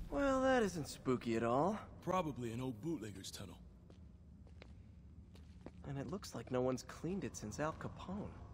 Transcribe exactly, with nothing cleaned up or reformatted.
Well, that isn't spooky at all. Probably an old bootlegger's tunnel. And it looks like no one's cleaned it since Al Capone.